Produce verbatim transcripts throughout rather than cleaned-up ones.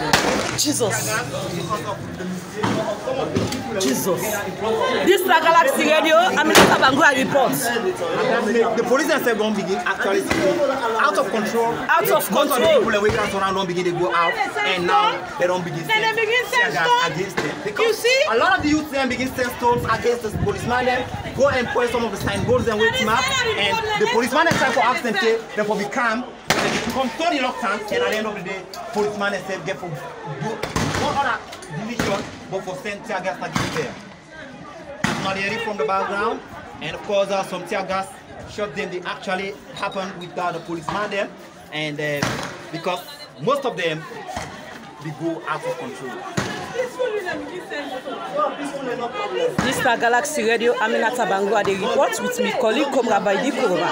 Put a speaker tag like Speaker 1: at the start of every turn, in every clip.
Speaker 1: Jesus. Jesus. This is a Galaxy Radio. I'm in Tabangua report.
Speaker 2: The police themselves don't begin actually out of control.
Speaker 1: Out of control.
Speaker 2: Most of the people that wake up around don't begin to go out, and now they don't begin.
Speaker 3: Then they begin to stone
Speaker 2: against them.
Speaker 3: You see?
Speaker 2: A lot of the youth then begin to send stones against the policeman. Then go and point some of the signboards and wake him up, and the policeman is trying to ask them to them for be calm. They become so reluctant, and at the end of the day, policeman themselves get for do one other division, but for send tear gas against them. Now they hear it from the background, and of course uh, some tear gas shot them. They actually happened without the policeman there, and uh, because most of them they go out of control.
Speaker 1: This is Galaxy Radio. I'm in Tabangua the report with my colleague Komra Baidi Kurova.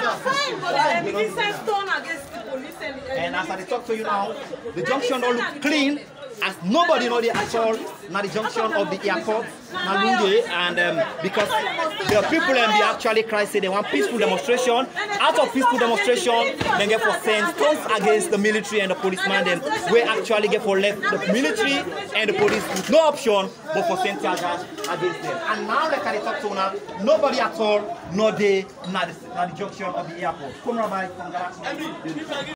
Speaker 2: And as I talk to you now, the junction don't look clean, as nobody know the at all. Now the junction of the airport, now Lungi, and um, because the people and they actually cry say they want peaceful demonstration. Out of peaceful demonstration, they get for send stones against the military and the policeman. Then we actually get for left the military and the police with no option but for send tear gas against them. And now like I talk to now, nobody at all, no they, not the, not the junction of the airport. Come right from Galaxy.